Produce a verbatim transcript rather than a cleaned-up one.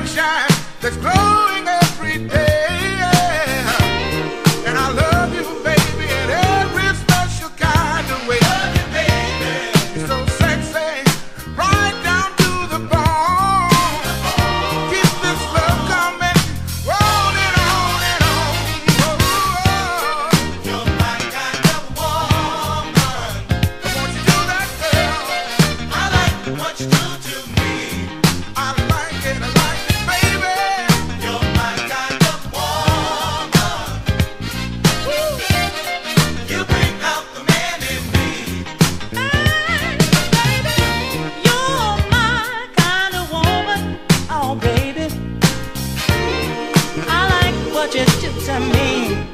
sunshine that's glowing every day. And I love you, baby, in every special kind of way. Love you, baby. You're so sexy, right down to the bone. Keep this love coming, rolling on and on. Oh, you're my kind of woman. I want you to do that, girl. I like what you do to me. I like it, I like it, baby. You're my kind of woman. Woo. You bring out the man in me. You're my kind of woman, oh baby. I like what you do to me.